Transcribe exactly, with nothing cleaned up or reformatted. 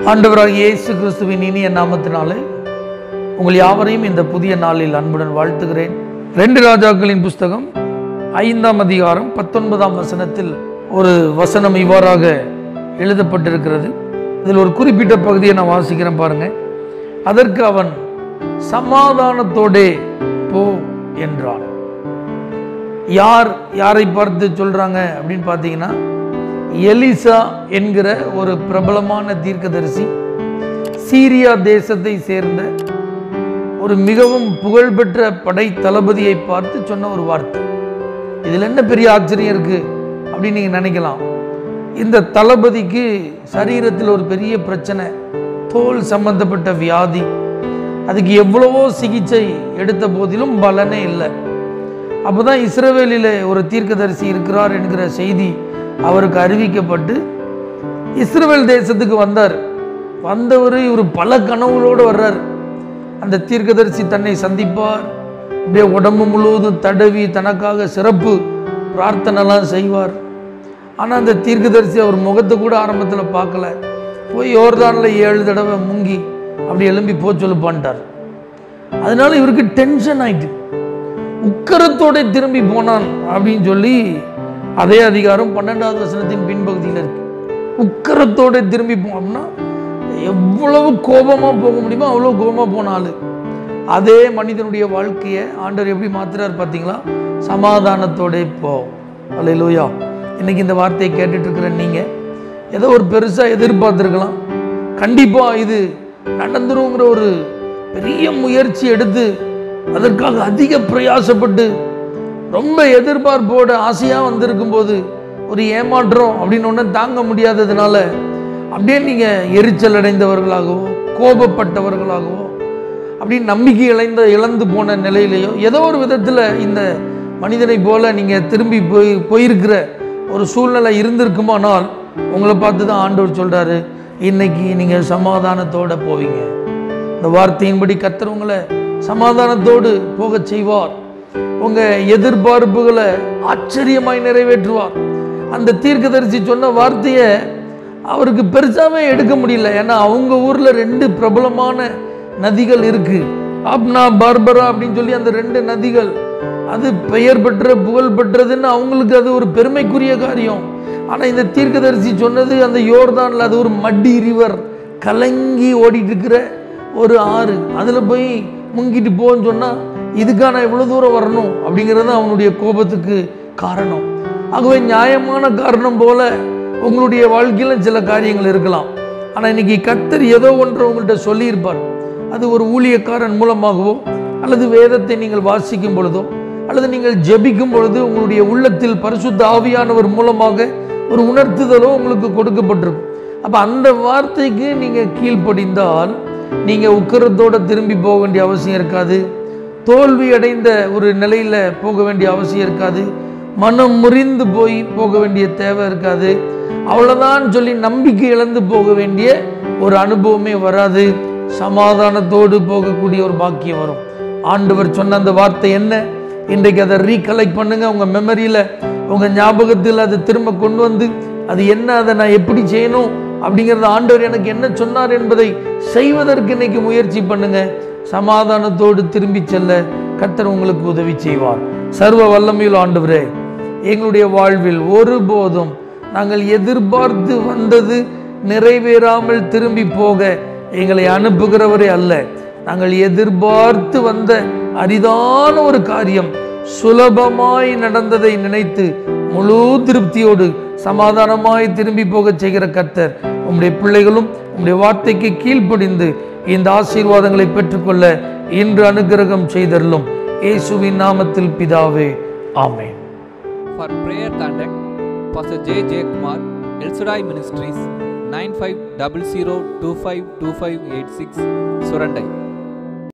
ஆண்டவராகிய இயேசு கிறிஸ்துவின் இனிய நாமத்தினாலே உங்கள் யாவரையும் இந்த புதிய நாளில் அன்புடன் வாழ்த்துகிறேன். ரெண்டு ராஜாக்களின் புஸ்தகம் ஐந்தாம் அதிகாரம் பத்தொன்பதாம் வசனத்தில் ஒரு வசனம் இவ்வாறாக எழுதப்பட்டிருக்கிறது. இதில் ஒரு குறிப்பிட்ட பகுதியை நான் வாசிக்கிறேன் பாருங்க. அதற்கு அவன் சமாதானத்தோடே போ என்றான். யார் யாரை பார்த்து சொல்றாங்க அப்படின்னு பார்த்தீங்கன்னா, எலிசா என்கிற ஒரு பிரபலமான தீர்க்கதரிசி, சீரியா தேசத்தை சேர்ந்த ஒரு மிகவும் புகழ்பெற்ற படை தளபதியை பார்த்து சொன்ன ஒரு வார்த்தை. இதில் என்ன பெரிய ஆச்சரியம் இருக்கு அப்படின்னு நீங்க நினைக்கலாம். இந்த தளபதிக்கு சரீரத்தில் ஒரு பெரிய பிரச்சனை, தோல் சம்பந்தப்பட்ட வியாதி. அதுக்கு எவ்வளவோ சிகிச்சை எடுத்த போதிலும் பலனே இல்லை. அப்போதான் இஸ்ரவேலிலே ஒரு தீர்க்கதரிசி இருக்கிறார் என்கிற செய்தி அவருக்கு அறிவிக்கப்பட்டு இஸ்ரவேல் தேசத்துக்கு வந்தார். வந்தவர் இவர் பல கனவுகளோடு வர்றார். அந்த தீர்க்கதரிசி தன்னை சந்திப்பார், அப்படியே உடம்பு முழுவதும் தடவி தனக்காக சிறப்பு பிரார்த்தனைலாம் செய்வார். ஆனால் அந்த தீர்க்கதரிசி அவர் முகத்தை கூட ஆரம்பத்தில் பார்க்கல. போய் யோர்தானில் ஏழு தடவை முங்கி அப்படி எழும்பி போ சொல்லுப்பான்ட்டார். அதனால இவருக்கு டென்ஷன் ஆயிட்டு உக்கரத்தோட திரும்பி போனான் அப்படின்னு சொல்லி அதே அதிகாரம் பன்னெண்டாவது வசனத்தின் பின்பகுதியில் இருக்கு. உக்கரத்தோட திரும்பி போனோம்னா எவ்வளவு கோபமா போக முடியுமோ அவ்வளவு கோபமா போனாலும் அதே மனிதனுடைய வாழ்க்கையை ஆண்டவர் எப்படி மாத்துறாரு பார்த்தீங்களா? சமாதானத்தோட போ. அல்லேலூயா. இன்னைக்கு இந்த வார்த்தையை கேட்டுட்டு இருக்கிற நீங்க ஏதோ ஒரு பெருசா எதிர்பார்த்திருக்கலாம். கண்டிப்பா இது நடந்துருங்கிற ஒரு பெரிய முயற்சி எடுத்து அதற்காக அதிக பிரயாசப்பட்டு ரொம்ப எதிர்பார்ப்போட ஆசையாக வந்திருக்கும் போது ஒரு ஏமாற்றம் அப்படின்னு ஒன்று தாங்க முடியாததுனால அப்படியே நீங்கள் எரிச்சல் அடைந்தவர்களாகவோ கோபப்பட்டவர்களாகவோ அப்படி நம்பிக்கை இழந்த இழந்து போன நிலையிலையோ ஏதோ ஒரு விதத்தில் இந்த மனிதனை போல நீங்கள் திரும்பி போய் போயிருக்கிற ஒரு சூழ்நிலை இருந்திருக்குமானால் உங்களை பார்த்து தான் ஆண்டவர் சொல்கிறாரு, இன்னைக்கு நீங்கள் சமாதானத்தோடு போவீங்க. இந்த வார்த்தையின்படி கர்த்தர் உங்களை சமாதானத்தோடு போக செய்வார். உங்க எதிர்பார்ப்புகளை ஆச்சரியமாய் நிறைவேற்றுவார். அந்த தீர்க்கதரிசி சொன்ன வார்த்தையை அவருக்கு பெருசாவே எடுக்க முடியல. ஏன்னா அவங்க ஊர்ல ரெண்டு பிரபலமான நதிகள் இருக்கு, ஆப்னா பார்பரா அப்படின்னு சொல்லி அந்த ரெண்டு நதிகள், அது பெயர் பெற்ற புகழ் பெற்றதுன்னு அவங்களுக்கு அது ஒரு பெருமைக்குரிய காரியம். ஆனா இந்த தீர்க்கதரிசி சொன்னது அந்த யோர்தான்ல அது ஒரு மட்டி ரிவர், கலங்கி ஓடிட்டு இருக்கிற ஒரு ஆறு, அதுல போய் முங்கிட்டு போன்னு சொன்னா இதுக்கான எவ்வளவு தூரம் வரணும் அப்படிங்கிறது அவனுடைய கோபத்துக்கு காரணம். ஆகவே நியாயமான காரணம் போல உங்களுடைய வாழ்க்கையில சில காரியங்கள் இருக்கலாம். ஆனா இன்னைக்கு கர்த்தர் ஏதோ ஒன்று உங்கள்கிட்ட சொல்லியிருப்பார். அது ஒரு ஊழியக்காரன் மூலமாகவோ அல்லது வேதத்தை நீங்கள் வாசிக்கும் பொழுதோ அல்லது நீங்கள் ஜெபிக்கும் பொழுது உங்களுடைய உள்ளத்தில் பரிசுத்த ஆவியானவர் மூலமாக ஒரு உணர்த்துதலோ உங்களுக்கு கொடுக்கப்பட்டிருக்கும். அப்ப அந்த வார்த்தைக்கு நீங்க கீழ்ப்படிந்தால் நீங்க உக்கரத்தோட திரும்பி போக வேண்டிய அவசியம் இருக்காது. தோல்வி அடைந்த ஒரு நிலையில போக வேண்டிய அவசியம் இருக்காது. மனம் முறிந்து போய் போக வேண்டிய தேவை இருக்காது. அவ்வளவுதான் சொல்லி நம்பிக்கை இழந்து போக வேண்டிய ஒரு அனுபவமே வராது. சமாதானத்தோடு போகக்கூடிய ஒரு பாக்கியம் வரும். ஆண்டவர் சொன்ன அந்த வார்த்தை என்ன? இன்றைக்கு அதை ரீகலெக்ட் பண்ணுங்க. உங்க மெமரியில உங்க ஞாபகத்தில் அதை திரும்ப கொண்டு வந்து அது என்ன, அதை நான் எப்படி செய்யணும் அப்படிங்கிறத ஆண்டவர் எனக்கு என்ன சொன்னார் என்பதை செய்வதற்கு இன்னைக்கு முயற்சி பண்ணுங்க. சமாதானத்தோடு திரும்பி செல்ல கர்த்தர் உங்களுக்கு உதவி செய்வார். சர்வ வல்லமையுள்ள ஆண்டவரே, எங்களுடைய வாழ்வில் ஒருபோதும் நாங்கள் எதிர்பார்த்து வந்தது நிறைவேறாமல் திரும்பி போக எங்களை அனுப்புகிறவரே அல்ல. நாங்கள் எதிர்பார்த்து வந்த அரிதான ஒரு காரியம் சுலபமாய் நடந்ததை நினைத்து முழு திருப்தியோடு சமாதானமாய் திரும்பி போக செய்கிற கர்த்தர், உம்முடைய பிள்ளைகளும் உம்முடைய வார்த்தைக்கு கீழ்ப்படிந்து இந்த ஆசீர்வாதங்களை பெற்றுக்கொள்ள இன்று அனுகிரகம் செய்தருளும். இயேசுவின் நாமத்தில் பிதாவே, ஆமென். For prayer contact Pastor J.Jeyakumar, EL-SHADDAI Ministries, nine five zero zero two five two five eight six, Surandai.